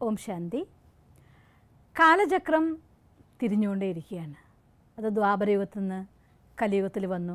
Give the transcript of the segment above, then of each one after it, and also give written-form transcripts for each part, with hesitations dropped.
ഓം ശാന്തി. കാലചക്രം തിരിഞ്ഞുകൊണ്ടേയിരിക്കുകയാണ്. അത് ദ്വാപരയുഗത്തിൽ നിന്ന് കലിയുഗത്തിൽ വന്നു.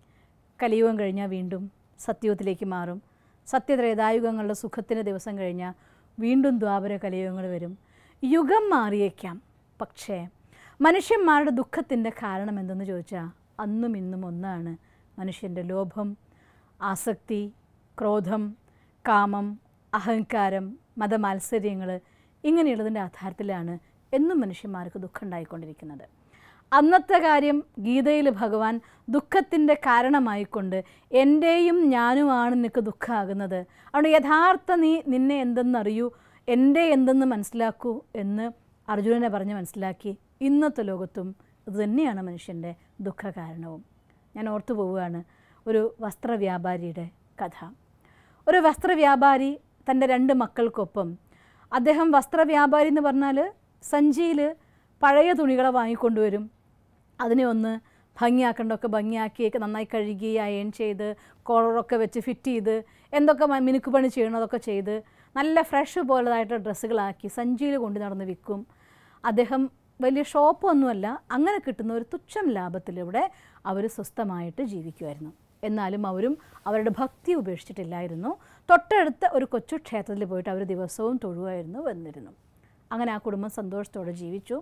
കലിയുഗം കഴിഞ്ഞാൽ വീണ്ടും സത്യയുഗത്തിലേക്ക് മാറും. സത്യത്രേതായുഗങ്ങളുടെ സുഖത്തിൻ്റെ ദിവസം കഴിഞ്ഞാൽ വീണ്ടും ദ്വാപര കലിയുഗങ്ങൾ വരും. യുഗം മാറിയേക്കാം, പക്ഷേ മനുഷ്യന്മാരുടെ ദുഃഖത്തിൻ്റെ കാരണം എന്തെന്ന് ചോദിച്ചാൽ അന്നും ഇന്നും ഒന്നാണ്. മനുഷ്യൻ്റെ ലോഭം, ആസക്തി, ക്രോധം, കാമം, അഹങ്കാരം, മതമാത്സര്യങ്ങൾ, ഇങ്ങനെയുള്ളതിൻ്റെ ആധാരത്തിലാണ് എന്നും മനുഷ്യന്മാർക്ക് ദുഃഖം ഉണ്ടായിക്കൊണ്ടിരിക്കുന്നത്. അന്നത്തെ കാര്യം ഗീതയിൽ ഭഗവാൻ ദുഃഖത്തിൻ്റെ കാരണമായിക്കൊണ്ട് എൻ്റെയും ഞാനുമാണ് നിനക്ക് ദുഃഖമാകുന്നത്, അതുകൊണ്ട് യഥാർത്ഥ നിന്നെ എന്തെന്നറിയൂ, എൻ്റെ എന്തെന്ന് മനസ്സിലാക്കൂ എന്ന് അർജുനനെ പറഞ്ഞ് മനസ്സിലാക്കി. ഇന്നത്തെ ലോകത്തും ഇതുതന്നെയാണ് മനുഷ്യൻ്റെ ദുഃഖ കാരണവും. ഞാൻ ഓർത്തു പോവുകയാണ് ഒരു വസ്ത്രവ്യാപാരിയുടെ കഥ. ഒരു വസ്ത്രവ്യാപാരി തൻ്റെ 2 മക്കൾക്കൊപ്പം, അദ്ദേഹം വസ്ത്രവ്യാപാരി എന്ന് പറഞ്ഞാൽ സഞ്ചിയിൽ പഴയ തുണികളെ വാങ്ങിക്കൊണ്ടുവരും. അതിനെ ഒന്ന് ഭംഗിയാക്കേണ്ടതൊക്കെ ഭംഗിയാക്കിയൊക്കെ നന്നായി കഴുകി അയൺ ചെയ്ത് കോളറൊക്കെ വെച്ച് ഫിറ്റ് ചെയ്ത് എന്തൊക്കെ മിനുക്ക് പണി ചെയ്യണതൊക്കെ ചെയ്ത് നല്ല ഫ്രഷ് പോലതായിട്ട് ഡ്രസ്സുകളാക്കി സഞ്ചിയിൽ കൊണ്ട് നടന്ന് വിൽക്കും. അദ്ദേഹം വലിയ ഷോപ്പൊന്നുമല്ല, അങ്ങനെ കിട്ടുന്ന ഒരു തുച്ഛം ലാഭത്തിലൂടെ അവർ സ്വസ്ഥമായിട്ട് ജീവിക്കുമായിരുന്നു. എന്നാലും അവരും അവരുടെ ഭക്തി ഉപേക്ഷിച്ചിട്ടില്ലായിരുന്നു. തൊട്ടടുത്ത ഒരു കൊച്ചു ക്ഷേത്രത്തിൽ പോയിട്ട് അവർ ദിവസവും തൊഴുവായിരുന്നു വന്നിരുന്നു. അങ്ങനെ ആ കുടുംബം സന്തോഷത്തോടെ ജീവിച്ചു.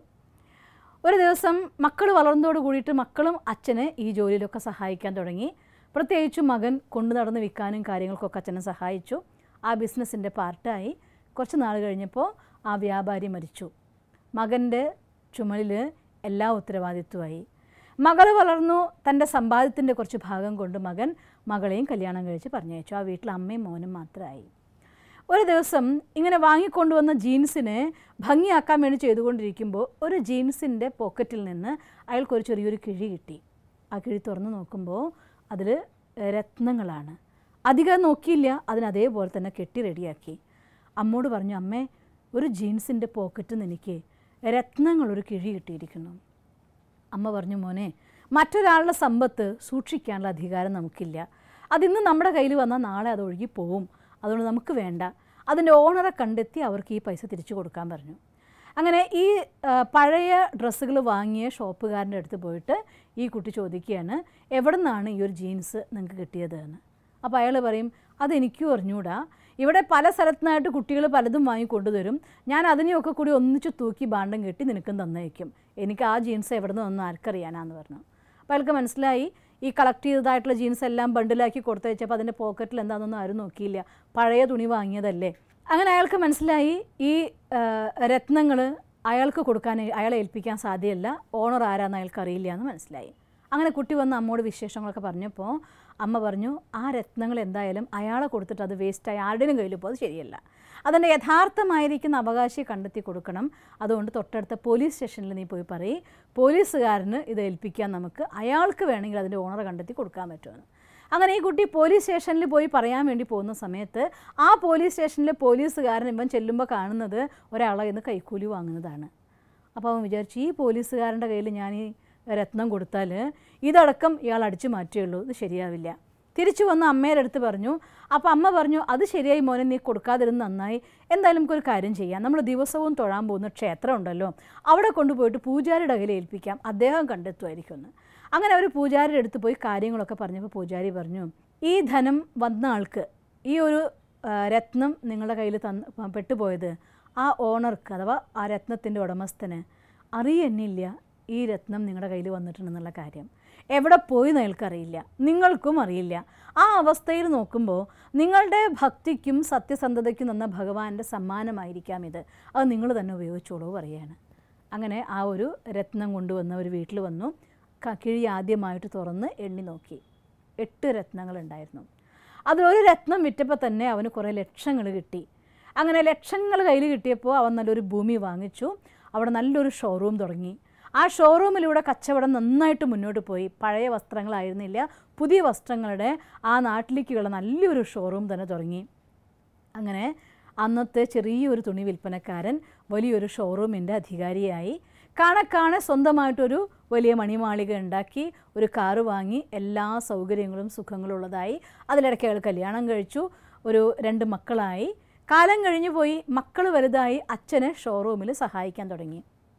ഒരു ദിവസം മക്കൾ വളർന്നതോട് കൂടിയിട്ട് മക്കളും അച്ഛനെ ഈ ജോലിയിലൊക്കെ സഹായിക്കാൻ തുടങ്ങി. പ്രത്യേകിച്ചും മകൻ കൊണ്ടു നടന്ന് വിൽക്കാനും കാര്യങ്ങൾക്കൊക്കെ അച്ഛനെ സഹായിച്ചു. ആ ബിസിനസ്സിൻ്റെ പാർട്ടായി. കുറച്ച് നാൾ കഴിഞ്ഞപ്പോൾ ആ വ്യാപാരി മരിച്ചു. മകൻ്റെ ചുമലിൽ എല്ലാ ഉത്തരവാദിത്വമായി. മകൾ വളർന്നു. തൻ്റെ സമ്പാദ്യത്തിൻ്റെ കുറച്ച് ഭാഗം കൊണ്ട് മകൻ മകളെയും കല്യാണം കഴിച്ച് പറഞ്ഞയച്ചു. ആ വീട്ടിൽ അമ്മയും മോനും മാത്രമായി. ഒരു ദിവസം ഇങ്ങനെ വാങ്ങിക്കൊണ്ടുവന്ന ജീൻസിനെ ഭംഗിയാക്കാൻ വേണ്ടി ചെയ്തുകൊണ്ടിരിക്കുമ്പോൾ ഒരു ജീൻസിൻ്റെ പോക്കറ്റിൽ നിന്ന് അയാൾക്കൊരു ചെറിയൊരു കിഴി കിട്ടി. ആ കിഴി തുറന്ന് നോക്കുമ്പോൾ അതിൽ രത്നങ്ങളാണ്. അധികം നോക്കിയില്ല, അതിനതേപോലെ തന്നെ കെട്ടി റെഡിയാക്കി. അമ്മോട് പറഞ്ഞു, അമ്മേ, ഒരു ജീൻസിൻ്റെ പോക്കറ്റിൽ നിന്ന് എനിക്ക് രത്നങ്ങളൊരു കിഴി കിട്ടിയിരിക്കുന്നു. അമ്മ പറഞ്ഞു, മോനെ, മറ്റൊരാളുടെ സമ്പത്ത് സൂക്ഷിക്കാനുള്ള അധികാരം നമുക്കില്ല. അതിന്ന് നമ്മുടെ കയ്യിൽ വന്നാൽ നാളെ അത് ഒഴുകിപ്പോവും. അതുകൊണ്ട് നമുക്ക് വേണ്ട. അതിൻ്റെ ഓണറെ കണ്ടെത്തി അവർക്ക് ഈ പൈസ തിരിച്ചു കൊടുക്കാൻ പറഞ്ഞു. അങ്ങനെ ഈ പഴയ ഡ്രസ്സുകൾ വാങ്ങിയ ഷോപ്പുകാരൻ്റെ അടുത്ത് പോയിട്ട് ഈ കുട്ടി ചോദിക്കുകയാണ്, എവിടെ നിന്നാണ് ഈ ഒരു ജീൻസ് നിങ്ങൾക്ക് കിട്ടിയത് എന്ന്. അപ്പോൾ അയാൾ പറയും, അതെനിക്കും അറിഞ്ഞൂടാ, ഇവിടെ പല സ്ഥലത്തുനിന്നായിട്ട് കുട്ടികൾ പലതും വാങ്ങിക്കൊണ്ടുതരും, ഞാൻ അതിനെയൊക്കെ കൂടി ഒന്നിച്ച് തൂക്കി ബാണ്ടം കെട്ടി നിനക്കും തന്നേക്കും, എനിക്ക് ആ ജീൻസ് എവിടെ നിന്ന് ഒന്നും ആർക്കറിയാനാന്ന് പറഞ്ഞു. അപ്പോൾ അയാൾക്ക് മനസ്സിലായി, ഈ കളക്ട് ചെയ്തതായിട്ടുള്ള ജീൻസ് എല്ലാം ബണ്ടിലാക്കി കൊടുത്തയച്ചപ്പോൾ അതിൻ്റെ പോക്കറ്റിൽ എന്താണെന്നൊന്നും ആരും നോക്കിയില്ല, പഴയ തുണി വാങ്ങിയതല്ലേ. അങ്ങനെ അയാൾക്ക് മനസ്സിലായി ഈ രത്നങ്ങൾ അയാൾക്ക് കൊടുക്കാൻ, അയാളെ ഏൽപ്പിക്കാൻ സാധ്യമല്ല, ഓണർ ആരാന്ന് അയാൾക്ക് അറിയില്ല എന്ന് മനസ്സിലായി. അങ്ങനെ കുട്ടി വന്ന് അമ്മോട് വിശേഷങ്ങളൊക്കെ പറഞ്ഞപ്പോൾ അമ്മ പറഞ്ഞു, ആ രത്നങ്ങൾ എന്തായാലും അയാളെ കൊടുത്തിട്ട് അത് വേസ്റ്റായി ആരുടെയും കയ്യിൽ പോകുന്നത് ശരിയല്ല, അതിൻ്റെ യഥാർത്ഥമായിരിക്കുന്ന അവകാശിയെ കണ്ടെത്തി കൊടുക്കണം. അതുകൊണ്ട് തൊട്ടടുത്ത പോലീസ് സ്റ്റേഷനിൽ നീ പോയി പറയും, പോലീസുകാരന് ഇത് ഏൽപ്പിക്കാൻ നമുക്ക്, അയാൾക്ക് വേണമെങ്കിൽ അതിൻ്റെ ഓണറെ കണ്ടെത്തി കൊടുക്കാൻ പറ്റുമെന്ന്. അങ്ങനെ ഈ കുട്ടി പോലീസ് സ്റ്റേഷനിൽ പോയി പറയാൻ വേണ്ടി പോകുന്ന സമയത്ത് ആ പോലീസ് സ്റ്റേഷനിലെ പോലീസുകാരൻ ഇവൻ ചെല്ലുമ്പോൾ കാണുന്നത് ഒരാളെ ഇന്ന് കൈക്കൂലി വാങ്ങുന്നതാണ്. അപ്പോൾ അവൻ വിചാരിച്ചു, ഈ പോലീസുകാരൻ്റെ കയ്യിൽ ഞാൻ ഈ രത്നം കൊടുത്താൽ ഇതടക്കം ഇയാൾ അടിച്ചു മാറ്റുകയുള്ളൂ, ഇത് ശരിയാവില്ല. തിരിച്ചു വന്ന് അമ്മയുടെ അടുത്ത് പറഞ്ഞു. അപ്പോൾ അമ്മ പറഞ്ഞു, അത് ശരിയായി മോനെ, നീ കൊടുക്കാതിരുന്ന് നന്നായി. എന്തായാലും നമുക്കൊരു കാര്യം ചെയ്യാം, നമ്മൾ ദിവസവും തൊഴാൻ പോകുന്ന ക്ഷേത്രം ഉണ്ടല്ലോ, അവിടെ കൊണ്ടുപോയിട്ട് പൂജാരിയുടെ കയ്യിൽ ഏൽപ്പിക്കാം, അദ്ദേഹം കണ്ടെത്തുമായിരിക്കും എന്ന്. അങ്ങനെ അവർ പൂജാരിയുടെ അടുത്ത് പോയി കാര്യങ്ങളൊക്കെ പറഞ്ഞപ്പോൾ പൂജാരി പറഞ്ഞു, ഈ ധനം വന്ന ആൾക്ക്, ഈ ഒരു രത്നം നിങ്ങളുടെ കയ്യിൽ പെട്ടുപോയത് ആ ഓണർക്ക് അഥവാ ആ രത്നത്തിൻ്റെ ഉടമസ്ഥന് അറിയുന്നില്ല ഈ രത്നം നിങ്ങളുടെ കയ്യിൽ വന്നിട്ടുണ്ടെന്നുള്ള കാര്യം. എവിടെ പോയി നിങ്ങൾക്കറിയില്ല, നിങ്ങൾക്കും അറിയില്ല. ആ അവസ്ഥയിൽ നോക്കുമ്പോൾ നിങ്ങളുടെ ഭക്തിക്കും സത്യസന്ധതയ്ക്കും തന്ന ഭഗവാന്റെ സമ്മാനമായിരിക്കാം ഇത്, അത് നിങ്ങൾ തന്നെ ഉപയോഗിച്ചോളൂ പറയുകയാണ്. അങ്ങനെ ആ ഒരു രത്നം കൊണ്ടുവന്ന് ഒരു വീട്ടിൽ വന്നു. കിഴി ആദ്യമായിട്ട് തുറന്ന് എണ്ണി നോക്കി. 8 രത്നങ്ങളുണ്ടായിരുന്നു. അതിലൊരു രത്നം വിറ്റപ്പോൾ തന്നെ അവന് കുറേ ലക്ഷങ്ങൾ കിട്ടി. അങ്ങനെ ലക്ഷങ്ങൾ കയ്യിൽ കിട്ടിയപ്പോൾ അവൻ നല്ലൊരു ഭൂമി വാങ്ങിച്ചു. അവിടെ നല്ലൊരു ഷോറൂം തുടങ്ങി. ആ ഷോറൂമിലൂടെ കച്ചവടം നന്നായിട്ട് മുന്നോട്ട് പോയി. പഴയ വസ്ത്രങ്ങളായിരുന്നില്ല, പുതിയ വസ്ത്രങ്ങളുടെ ആ നാട്ടിലേക്കുള്ള നല്ലൊരു ഷോറൂം തന്നെ തുടങ്ങി. അങ്ങനെ അന്നത്തെ ചെറിയൊരു തുണി വിൽപ്പനക്കാരൻ വലിയൊരു ഷോറൂമിൻ്റെ അധികാരിയായി. കാണെ സ്വന്തമായിട്ടൊരു വലിയ മണിമാളിക ഉണ്ടാക്കി, ഒരു കാറ് വാങ്ങി, എല്ലാ സൗകര്യങ്ങളും സുഖങ്ങളും ഉള്ളതായി. അതിലിടയ്ക്ക് അയാൾ കല്യാണം കഴിച്ചു, ഒരു 2 മക്കളായി. കാലം കഴിഞ്ഞു പോയി, മക്കൾ വലുതായി, അച്ഛനെ ഷോറൂമിൽ സഹായിക്കാൻ തുടങ്ങി.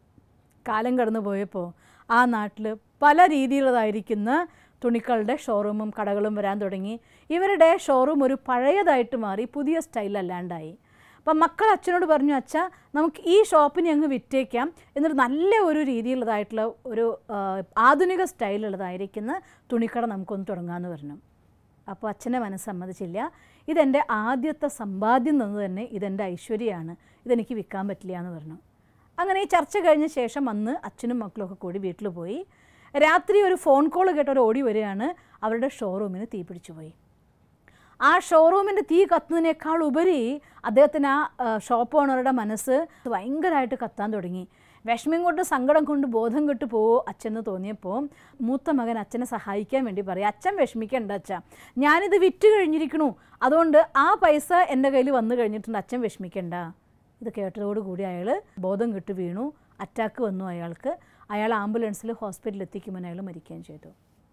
കാലം കടന്നു പോയപ്പോൾ ആ നാട്ടിൽ പല രീതിയിലുള്ളതായിരിക്കുന്ന തുണിക്കളുടെ ഷോറൂമും കടകളും വരാൻ തുടങ്ങി. ഇവരുടെ ഷോറൂം ഒരു പഴയതായിട്ട് മാറി, പുതിയ സ്റ്റൈലല്ലാണ്ടായി. അപ്പം മക്കൾ അച്ഛനോട് പറഞ്ഞു, അച്ഛാ നമുക്ക് ഈ ഷോപ്പിനെ അങ്ങ് വിറ്റേക്കാം, എന്നിട്ട് നല്ല ഒരു രീതിയിലുള്ളതായിട്ടുള്ള ഒരു ആധുനിക സ്റ്റൈലുള്ളതായിരിക്കുന്ന തുണിക്കട നമുക്കൊന്ന് തുടങ്ങാമെന്ന് പറഞ്ഞു. അപ്പോൾ അച്ഛൻ്റെ മനസ്സ് സമ്മതിച്ചില്ല. ഇതെൻ്റെ ആദ്യത്തെ സമ്പാദ്യം തന്നു തന്നെ, ഇതെൻ്റെ ഐശ്വര്യമാണ്, ഇതെനിക്ക് വിൽക്കാൻ പറ്റില്ല എന്ന് പറഞ്ഞു. അങ്ങനെ ഈ ചർച്ച കഴിഞ്ഞ ശേഷം അന്ന് അച്ഛനും മക്കളൊക്കെ കൂടി വീട്ടിൽ പോയി. രാത്രി ഒരു ഫോൺ കോൾ കേട്ടവർ ഓടി വരികയാണ്, അവരുടെ ഷോറൂമിന് തീ പിടിച്ചു പോയി. ആ ഷോറൂമിൻ്റെ തീ കത്തുന്നതിനേക്കാൾ ഉപരി അദ്ദേഹത്തിന് ആ ഷോപ്പ് ഓണറുടെ മനസ്സ് ഭയങ്കരമായിട്ട് കത്താൻ തുടങ്ങി. വിഷമം കൊണ്ട് സങ്കടം കൊണ്ട് ബോധം കെട്ട് പോവോ അച്ഛന് തോന്നിയപ്പോൾ മൂത്ത മകൻ അച്ഛനെ സഹായിക്കാൻ വേണ്ടി പറയും, അച്ഛൻ വിഷമിക്കേണ്ട അച്ഛാ, ഞാനിത് വിറ്റ് കഴിഞ്ഞിരിക്കണു, അതുകൊണ്ട് ആ പൈസ എൻ്റെ കയ്യിൽ വന്നു കഴിഞ്ഞിട്ടുണ്ട്, അച്ഛൻ വിഷമിക്കേണ്ട. ഇത് കേട്ടതോടുകൂടി അയാൾ ബോധം കെട്ട് വീണു, അറ്റാക്ക് വന്നു അയാൾക്ക്. അയാൾ ആംബുലൻസിൽ ഹോസ്പിറ്റലിൽ എത്തിക്കുമ്പോൾ അയാൾ മരിക്കുകയും ചെയ്തു.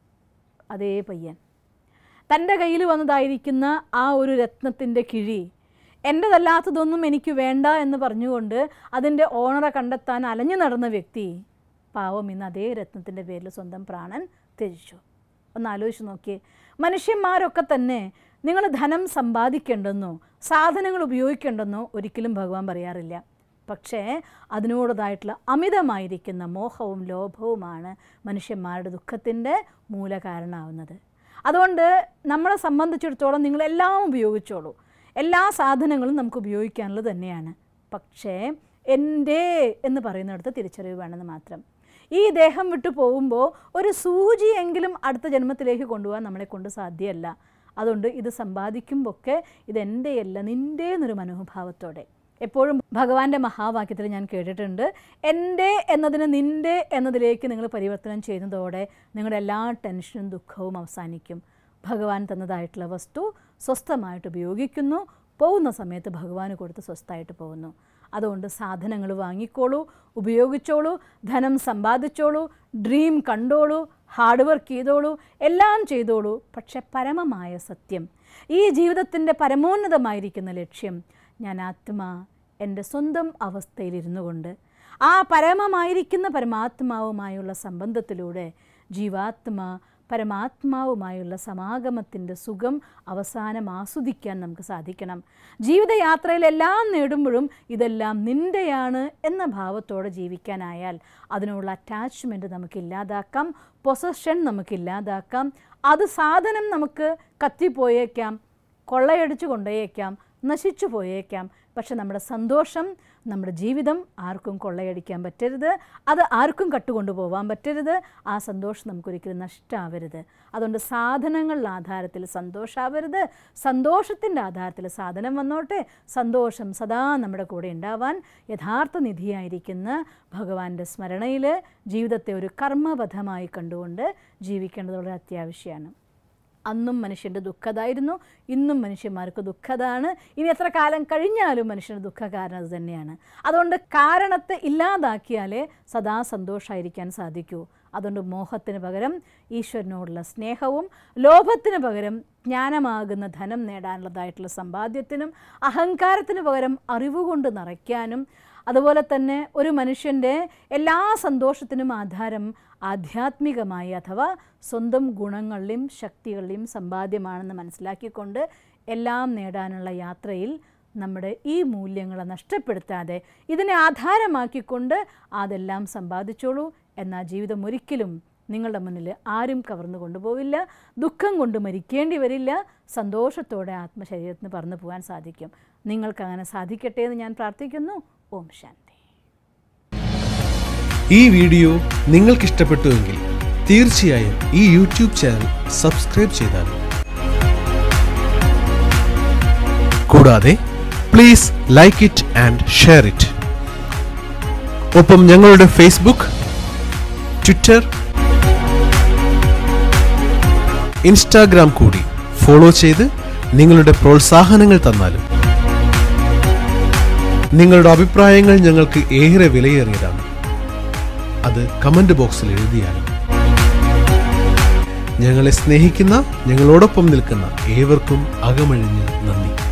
അതേ പയ്യൻ തൻ്റെ കയ്യിൽ വന്നതായിരിക്കുന്ന ആ ഒരു രത്നത്തിൻ്റെ കിഴി എൻ്റെതല്ലാത്തതൊന്നും എനിക്ക് വേണ്ട എന്ന് പറഞ്ഞുകൊണ്ട് അതിൻ്റെ ഓണറെ കണ്ടെത്താൻ അലഞ്ഞു നടന്ന വ്യക്തി പാവം ഇന്ന് അതേ രത്നത്തിൻ്റെ പേരിൽ സ്വന്തം പ്രാണൻ ത്യജിച്ചു. ഒന്ന് ആലോചിച്ച് നോക്കിയേ. മനുഷ്യന്മാരൊക്കെ തന്നെ നിങ്ങൾ ധനം സമ്പാദിക്കേണ്ടെന്നോ സാധനങ്ങൾ ഉപയോഗിക്കേണ്ടെന്നോ ഒരിക്കലും ഭഗവാൻ പറയാറില്ല. പക്ഷേ അതിനോടതായിട്ടുള്ള അമിതമായിരിക്കുന്ന മോഹവും ലോഭവുമാണ് മനുഷ്യന്മാരുടെ ദുഃഖത്തിൻ്റെ മൂലകാരണമാവുന്നത്. അതുകൊണ്ട് നമ്മളെ സംബന്ധിച്ചിടത്തോളം നിങ്ങളെല്ലാം ഉപയോഗിച്ചോളൂ, എല്ലാ സാധനങ്ങളും നമുക്ക് ഉപയോഗിക്കാനുള്ളത് തന്നെയാണ്. പക്ഷേ എൻ്റെ എന്ന് പറയുന്നിടത്ത് തിരിച്ചറിവ് വേണമെന്ന് മാത്രം. ഈ ദേഹം വിട്ടു പോകുമ്പോൾ ഒരു സൂചിയെങ്കിലും അടുത്ത ജന്മത്തിലേക്ക് കൊണ്ടുപോകാൻ നമ്മളെ കൊണ്ട് സാധ്യമല്ല. അതുകൊണ്ട് ഇത് സമ്പാദിക്കുമ്പോഴൊക്കെ ഇതെൻ്റെയല്ല നിൻ്റെ എന്നൊരു മനോഭാവത്തോടെ. എപ്പോഴും ഭഗവാന്റെ മഹാവാക്യത്തിൽ ഞാൻ കേട്ടിട്ടുണ്ട്, എൻ്റെ എന്നതിന് നിൻ്റെ എന്നതിലേക്ക് നിങ്ങൾ പരിവർത്തനം ചെയ്യുന്നതോടെ നിങ്ങളുടെ എല്ലാ ടെൻഷനും ദുഃഖവും അവസാനിക്കും. ഭഗവാൻ തന്നതായിട്ടുള്ള വസ്തു സ്വസ്ഥമായിട്ട് ഉപയോഗിക്കുന്നു, പോകുന്ന സമയത്ത് ഭഗവാന് കൊടുത്ത് സ്വസ്ഥമായിട്ട് പോകുന്നു. അതുകൊണ്ട് സാധനങ്ങൾ വാങ്ങിക്കോളൂ, ഉപയോഗിച്ചോളൂ, ധനം സമ്പാദിച്ചോളൂ, ഡ്രീം കണ്ടോളൂ, ഹാർഡ് വർക്ക് ചെയ്തോളൂ, എല്ലാം ചെയ്തോളൂ. പക്ഷെ പരമമായ സത്യം, ഈ ജീവിതത്തിൻ്റെ പരമോന്നതമായിരിക്കുന്ന ലക്ഷ്യം, ഞാൻ ആത്മാ എൻ്റെ സ്വന്തം അവസ്ഥയിലിരുന്നു കൊണ്ട് ആ പരമമായിരിക്കുന്ന പരമാത്മാവുമായുള്ള സംബന്ധത്തിലൂടെ ജീവാത്മാ പരമാത്മാവുമായുള്ള സമാഗമത്തിൻ്റെ സുഖം അവസാനം ആസ്വദിക്കാൻ നമുക്ക് സാധിക്കണം. ജീവിതയാത്രയിലെല്ലാം നേടുമ്പോഴും ഇതെല്ലാം നിൻ്റെയാണ് എന്ന ഭാവത്തോടെ ജീവിക്കാനായാൽ അതിനുള്ള അറ്റാച്ച്മെൻറ്റ് നമുക്കില്ലാതാക്കാം, പൊസഷൻ നമുക്കില്ലാതാക്കാം. അത് സാധനം നമുക്ക് കത്തിപ്പോയേക്കാം, കൊള്ളയടിച്ചു കൊണ്ടേക്കാം, നശിച്ചു പോയേക്കാം. പക്ഷെ നമ്മുടെ സന്തോഷം, നമ്മുടെ ജീവിതം ആർക്കും കൊള്ളയടിക്കാൻ പറ്റരുത്, അത് ആർക്കും കട്ടുകൊണ്ടു പോകാൻ പറ്റരുത്. ആ സന്തോഷം നമുക്കൊരിക്കലും നഷ്ടമാവരുത്. അതുകൊണ്ട് സാധനങ്ങളുടെ ആധാരത്തിൽ സന്തോഷമാവരുത്, സന്തോഷത്തിൻ്റെ ആധാരത്തിൽ സാധനം വന്നോട്ടെ. സന്തോഷം സദാ നമ്മുടെ കൂടെ ഉണ്ടാവാൻ യഥാർത്ഥ നിധിയായിരിക്കുന്ന ഭഗവാന്റെ സ്മരണയിൽ ജീവിതത്തെ ഒരു കർമ്മബദ്ധമായി കണ്ടുകൊണ്ട് ജീവിക്കേണ്ടത് വളരെ അത്യാവശ്യമാണ്. അന്നും മനുഷ്യൻ്റെ ദുഃഖതായിരുന്നു, ഇന്നും മനുഷ്യന്മാർക്ക് ദുഃഖതാണ്. ഇനി എത്ര കാലം കഴിഞ്ഞാലും മനുഷ്യൻ്റെ ദുഃഖകാരണം അത് തന്നെയാണ്. അതുകൊണ്ട് കാരണത്തെ ഇല്ലാതാക്കിയാലേ സദാ സന്തോഷമായിരിക്കാൻ സാധിക്കൂ. അതുകൊണ്ട് മോഹത്തിന് പകരം ഈശ്വരനോടുള്ള സ്നേഹവും, ലോഭത്തിന് പകരം ജ്ഞാനമാകുന്ന ധനം നേടാനുള്ളതായിട്ടുള്ള സമ്പാദ്യത്തിനും, അഹങ്കാരത്തിന് പകരം അറിവുകൊണ്ട് നിറയ്ക്കാനും, അതുപോലെ തന്നെ ഒരു മനുഷ്യൻ്റെ എല്ലാ സന്തോഷത്തിനും ആധാരം ആധ്യാത്മികമായി അഥവാ സ്വന്തം ഗുണങ്ങളിലും ശക്തികളിലും സമ്പാദ്യമാണെന്ന് മനസ്സിലാക്കിക്കൊണ്ട് എല്ലാം നേടാനുള്ള യാത്രയിൽ നമ്മുടെ ഈ മൂല്യങ്ങളെ നഷ്ടപ്പെടുത്താതെ ഇതിനെ ആധാരമാക്കിക്കൊണ്ട് അതെല്ലാം സമ്പാദിച്ചോളൂ. എന്നാൽ ജീവിതം ഒരിക്കലും നിങ്ങളുടെ മുന്നിൽ ആരും കവർന്നു കൊണ്ടുപോവില്ല, ദുഃഖം കൊണ്ട് മരിക്കേണ്ടി വരില്ല, സന്തോഷത്തോടെ ആത്മശരീരത്തിന് പറന്നു പോകാൻ സാധിക്കും. നിങ്ങൾക്കങ്ങനെ സാധിക്കട്ടെ എന്ന് ഞാൻ പ്രാർത്ഥിക്കുന്നു. ഓം ശാന്തി. ഈ വീഡിയോ നിങ്ങൾക്കിഷ്ടപ്പെട്ടുവെങ്കിൽ തീർച്ചയായും ഈ യൂട്യൂബ് ചാനൽ സബ്സ്ക്രൈബ് ചെയ്താലും, കൂടാതെ please like it and share it. ഒപ്പം ഞങ്ങളുടെ ഫേസ്ബുക്ക്, ട്വിറ്റർ, ഇൻസ്റ്റാഗ്രാം കൂടി ഫോളോ ചെയ്ത് നിങ്ങളുടെ പ്രോത്സാഹനങ്ങൾ തന്നാലും. നിങ്ങളുടെ അഭിപ്രായങ്ങൾ ഞങ്ങൾക്ക് ഏറെ വിലയേറിയതാണ്. അത് കമന്റ് ബോക്സിൽ എഴുതിയാലും. ഞങ്ങളെ സ്നേഹിക്കുന്ന, ഞങ്ങളോടൊപ്പം നിൽക്കുന്ന ഏവർക്കും അകമഴിഞ്ഞ് നന്ദി.